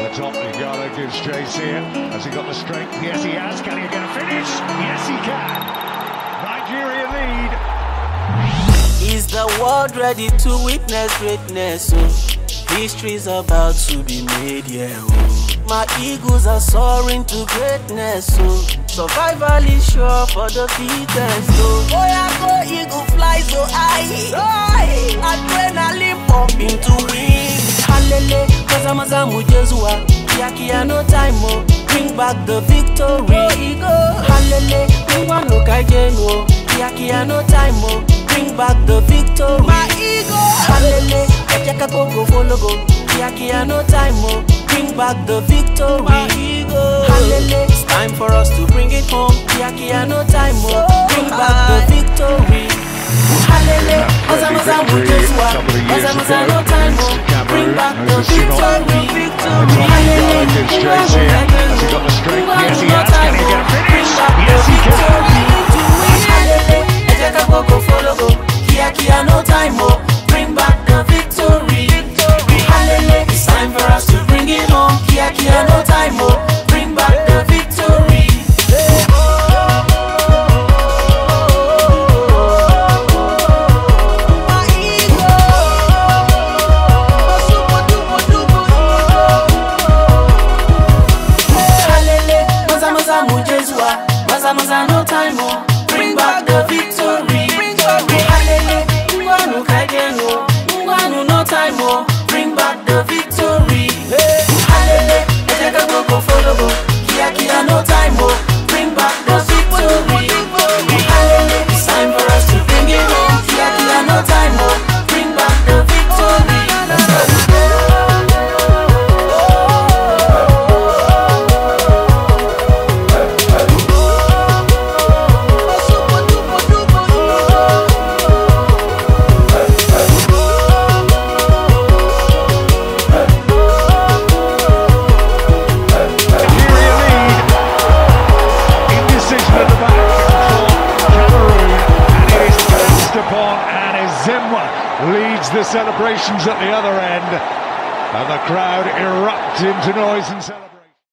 the top, Igalo gives chase here. Has he got the strength? Yes, he has. Can he get a finish? Yes, he can. Nigeria lead. Is the world ready to witness greatness? Oh, history's about to be made, yeah. Oh, my eagles are soaring to greatness. Oh, survival is sure for the fittest. Oh, yeah, go eagle fly so high. Adrenaline pumping to wings. Hallelujah, maza mujezua. Kia no time, oh, bring back the victory. Hallelujah, no kaijeno. Kia no time, oh, bring back the victory. My ego. Hallelujah, ejeka go follow go. Kia no time, oh, bring back the victory. My ego. Hallelujah, it's time for us to bring it home. Kia no time, oh, bring back the victory. Hallelujah, maza mujezua. Maza no time, oh, bring back the victory. Igalo gives chase here. Has he got the strength? Yes, he has. Can he get a finish? Yes, he can. Kia no time, oh, bring back the victory. Hallelujah, it's time for us to bring it home. Kia no time, oh, bring back the victory. Maza no time, oh, bring back the victory. Hallelujah, no time, oh, bring back the victory. Hallelujah, go follow go. Kia no time, oh, bring back the victory. Hallelujah, it's time for us to bring it home. Kia no time, oh, bring back the victory. Leads the celebrations at the other end, and the crowd erupt into noise and celebration.